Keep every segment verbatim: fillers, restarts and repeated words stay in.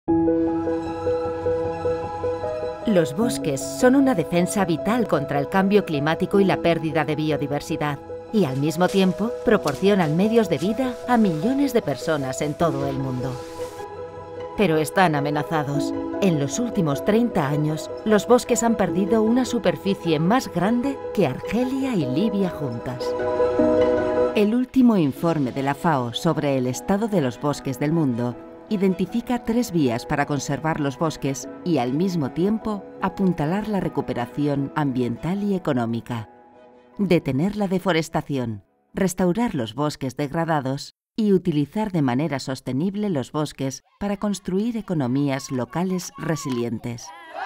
Los bosques son una defensa vital contra el cambio climático y la pérdida de biodiversidad, y al mismo tiempo proporcionan medios de vida a millones de personas en todo el mundo. Pero están amenazados. En los últimos treinta años, los bosques han perdido una superficie más grande que Argelia y Libia juntas. El último informe de la FAO sobre el estado de los bosques del mundo identifica tres vías para conservar los bosques y, al mismo tiempo, apuntalar la recuperación ambiental y económica. Detener la deforestación, restaurar los bosques degradados y utilizar de manera sostenible los bosques para construir economías locales resilientes.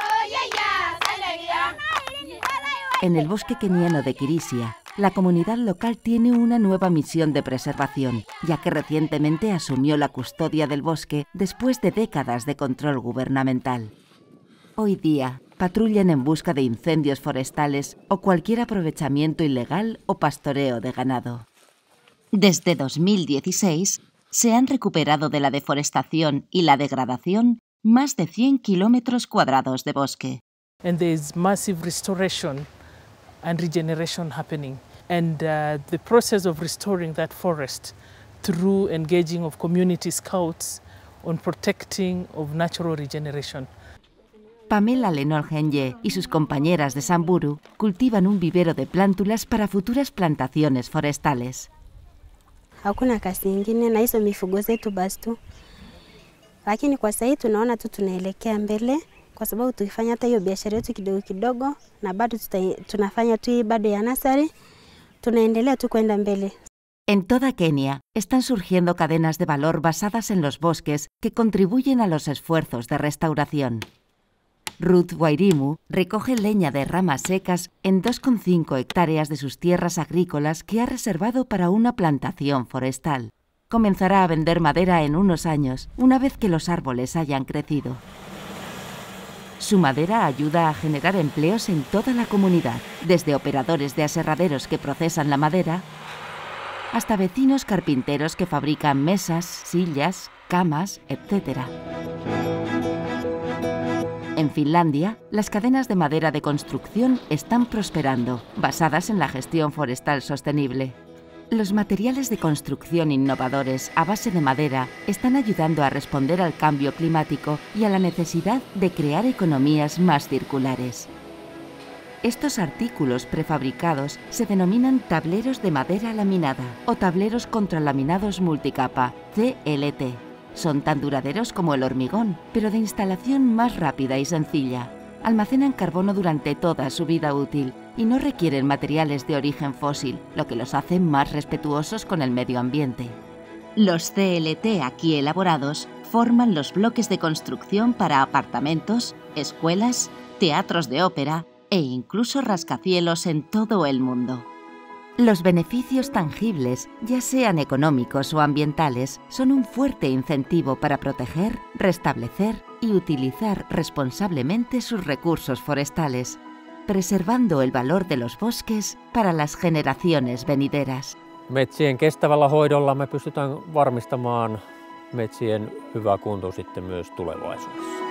En el bosque keniano de Kirisia, la comunidad local tiene una nueva misión de preservación, ya que recientemente asumió la custodia del bosque después de décadas de control gubernamental. Hoy día, patrullan en busca de incendios forestales o cualquier aprovechamiento ilegal o pastoreo de ganado. Desde dos mil dieciséis, se han recuperado de la deforestación y la degradación más de cien kilómetros cuadrados de bosque. And there is massive restoration and regeneration happening. And uh, the process of restoring that forest through engaging of community scouts on protecting of natural regeneration. Pamela Lenol-Genye y sus compañeras de Samburu cultivan un vivero de plántulas para futuras plantaciones forestales. Hakuna kazi nyingine na hizo mifugo zetu basi tu. Lakini kwa sasa tunaona tu tunaelekea mbele kwa sababu tukifanya hata hiyo biashara yetu kidogo kidogo na bado tunafanya tu bado ya nasari, tunaendelea tu kwenda mbele. En toda Kenia están surgiendo cadenas de valor basadas en los bosques que contribuyen a los esfuerzos de restauración. Ruth Wairimu recoge leña de ramas secas en dos coma cinco hectáreas de sus tierras agrícolas que ha reservado para una plantación forestal. Comenzará a vender madera en unos años, una vez que los árboles hayan crecido. Su madera ayuda a generar empleos en toda la comunidad, desde operadores de aserraderos que procesan la madera, hasta vecinos carpinteros que fabrican mesas, sillas, camas, etcétera. En Finlandia, las cadenas de madera de construcción están prosperando, basadas en la gestión forestal sostenible. Los materiales de construcción innovadores a base de madera están ayudando a responder al cambio climático y a la necesidad de crear economías más circulares. Estos artículos prefabricados se denominan tableros de madera laminada o tableros contralaminados multicapa, C L T. Son tan duraderos como el hormigón, pero de instalación más rápida y sencilla. Almacenan carbono durante toda su vida útil y no requieren materiales de origen fósil, lo que los hace más respetuosos con el medio ambiente. Los C L T aquí elaborados forman los bloques de construcción para apartamentos, escuelas, teatros de ópera e incluso rascacielos en todo el mundo. Los beneficios tangibles, ya sean económicos o ambientales, son un fuerte incentivo para proteger, restablecer y utilizar responsablemente sus recursos forestales, preservando el valor de los bosques para las generaciones venideras. Metsien kestävällä hoidolla me pystytään varmistamaan metsien hyvä kunto sitten myös tulevaisuudessa.